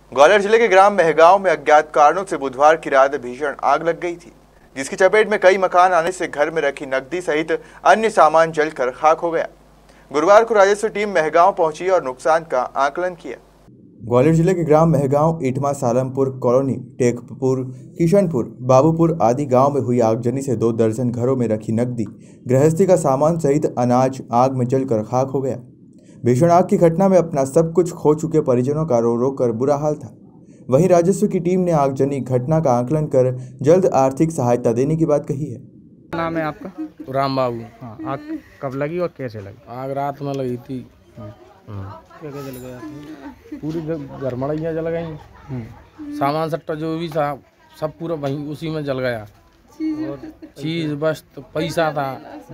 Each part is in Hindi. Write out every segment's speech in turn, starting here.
ग्वालियर जिले के ग्राम मेहगांव में अज्ञात कारणों से बुधवार की रात भीषण आग लग गई थी, जिसकी चपेट में कई मकान आने से घर में रखी नकदी सहित अन्य सामान जलकर खाक हो गया। गुरुवार को राजस्व टीम मेहगांव पहुंची और नुकसान का आकलन किया। ग्वालियर जिले के ग्राम मेहगांव, इटमा, सालमपुर कॉलोनी, टेकपुर, किशनपुर, बाबूपुर आदि गांव में हुई आगजनी से 2 दर्जन घरों में रखी नकदी, गृहस्थी का सामान सहित अनाज आग में जलकर खाक हो गया। भीषण आग की घटना में अपना सब कुछ खो चुके परिजनों का रो रो कर बुरा हाल था। वहीं राजस्व की टीम ने आगजनी घटना का आकलन कर जल्द आर्थिक सहायता देने की बात कही है। नाम है आपका? राम बाबू। हाँ, आग कब लगी और कैसे लगी? आग रात में लगी थी। क्या जल गया? पूरी घर मड़ैया जल गई, सामान सट्टा जो भी था सब पूरा वहीं उसी में जल गया। और चीज वस्तु पैसा था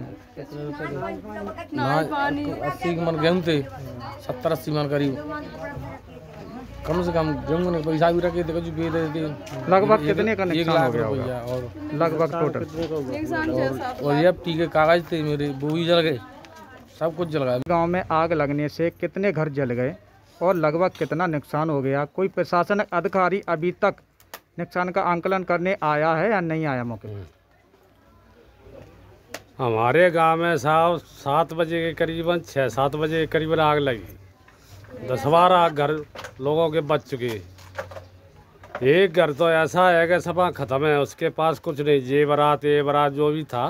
ना 80 मन गेहूँ थे, 70-80 मन करीब। कम से कम गेहूँ ने पैसा भी रखे थे, कुछ भी दे थे। लगभग कितने का नुकसान हो गया रुपया? और लगभग टोटल और ये टी के कागज थे मेरे, वो भी जल गए, सब कुछ जल गया। गांव में आग लगने से कितने घर जल गए और लगभग कितना नुकसान हो गया? कोई प्रशासन अधिकारी अभी तक नुकसान का आंकलन करने आया है या नहीं आया मौके पर? हमारे गांव में साहब 7 बजे के करीबन 6-7 बजे के करीबन आग लगी। 10-12 घर लोगों के बच चुके। एक घर तो ऐसा है कि सब ख़त्म है, उसके पास कुछ नहीं, जेवरात जो भी था,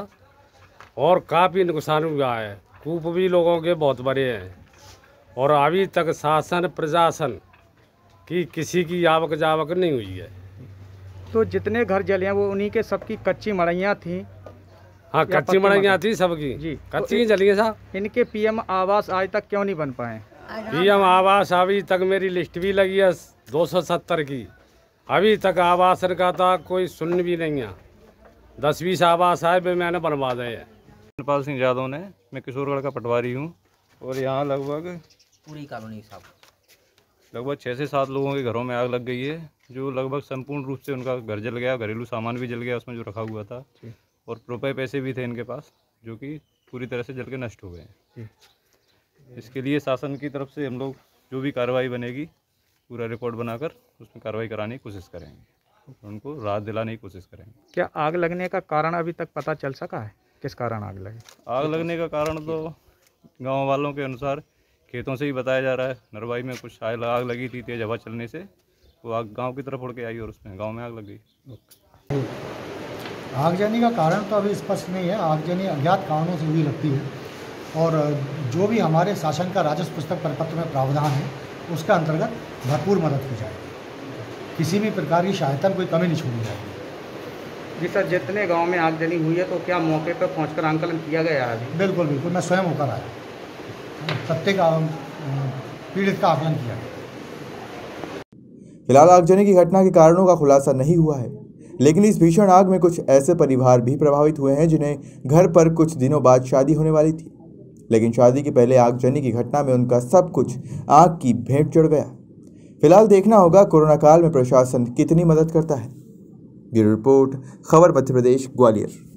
और काफ़ी नुकसान हुआ है। कूप भी लोगों के बहुत बड़े हैं और अभी तक शासन प्रशासन की किसी की आवक जावक नहीं हुई है। तो जितने घर जले हैं वो उन्हीं के सबकी कच्ची मड़ैयाँ थी? हाँ, कच्ची मड़ैयाँ थी सबकी जी, कच्ची ही जली है साहब। इनके पीएम आवास आज तक क्यों नहीं बन पाए? पीएम आवास अभी तक मेरी लिस्ट भी लगी है 270 की, अभी तक आवास का था कोई सुन भी नहीं है। 10-20 आवास आए भी मैंने बनवा दिए हैं। पाल सिंह यादव ने, मैं किशोरगढ़ का पटवारी हूँ और यहाँ लगभग पूरी कॉलोनी साहब लगभग 6 से 7 लोगों के घरों में आग लग गई है, जो लगभग संपूर्ण रूप से उनका घर जल गया, घरेलू सामान भी जल गया उसमें जो रखा हुआ था, और रुपए पैसे भी थे इनके पास, जो कि पूरी तरह से जल के नष्ट हो गए हैं। इसके लिए शासन की तरफ से हम लोग जो भी कार्रवाई बनेगी पूरा रिकॉर्ड बनाकर उसमें कार्रवाई कराने की कोशिश करेंगे, उनको राहत दिलाने की कोशिश करेंगे। क्या आग लगने का कारण अभी तक पता चल सका है? किस कारण आग लगी? आग लगने का कारण तो गांव वालों के अनुसार खेतों से ही बताया जा रहा है। नरवाई में कुछ आग लगी थी, तेज हवा चलने से वो आग गांव की तरफ उड़ के आई और उसमें गांव में आग लग गई। आगजनी का कारण तो अभी स्पष्ट नहीं है। आगजनी अज्ञात कारणों से हुई लगती है और जो भी हमारे शासन का राजस्व पुस्तक परिपत्र में प्रावधान है उसके अंतर्गत भरपूर मदद की जाएगी। किसी भी प्रकार की सहायता में कोई कमी नहीं छोड़ी जाएगी। जी सर, जितने गांव में आगजनी हुई है तो क्या मौके पर पहुंचकर आंकलन किया गया है? बिल्कुल बिल्कुल, मैं स्वयं होकर आया, प्रत्येक पीड़ित का आकलन किया गया। फिलहाल आगजनी की घटना के कारणों का खुलासा नहीं हुआ है, लेकिन इस भीषण आग में कुछ ऐसे परिवार भी प्रभावित हुए हैं जिन्हें घर पर कुछ दिनों बाद शादी होने वाली थी, लेकिन शादी के पहले आगजनी की घटना में उनका सब कुछ आग की भेंट चढ़ गया। फिलहाल देखना होगा कोरोना काल में प्रशासन कितनी मदद करता है। ब्यूरो रिपोर्ट, खबर मध्य प्रदेश, ग्वालियर।